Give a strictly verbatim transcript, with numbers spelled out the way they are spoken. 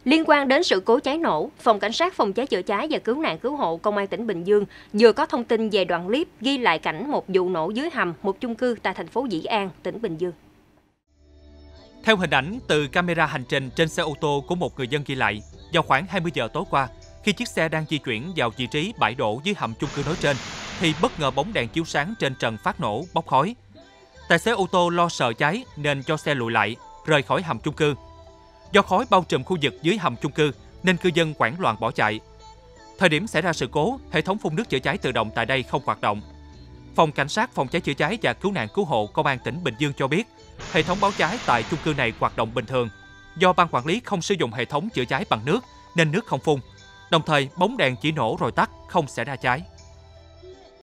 Liên quan đến sự cố cháy nổ, Phòng Cảnh sát Phòng cháy chữa cháy và Cứu nạn Cứu hộ Công an tỉnh Bình Dương vừa có thông tin về đoạn clip ghi lại cảnh một vụ nổ dưới hầm một chung cư tại thành phố Dĩ An, tỉnh Bình Dương. Theo hình ảnh từ camera hành trình trên xe ô tô của một người dân ghi lại, vào khoảng hai mươi giờ tối qua, khi chiếc xe đang di chuyển vào vị trí bãi đổ dưới hầm chung cư nói trên, thì bất ngờ bóng đèn chiếu sáng trên trần phát nổ, bốc khói. Tài xế ô tô lo sợ cháy nên cho xe lùi lại, rời khỏi hầm chung cư. Do khói bao trùm khu vực dưới hầm chung cư nên cư dân hoảng loạn bỏ chạy. Thời điểm xảy ra sự cố, hệ thống phun nước chữa cháy tự động tại đây không hoạt động. Phòng Cảnh sát Phòng cháy chữa cháy và Cứu nạn Cứu hộ Công an tỉnh Bình Dương cho biết, hệ thống báo cháy tại chung cư này hoạt động bình thường. Do ban quản lý không sử dụng hệ thống chữa cháy bằng nước nên nước không phun. Đồng thời, bóng đèn chỉ nổ rồi tắt, không xảy ra cháy.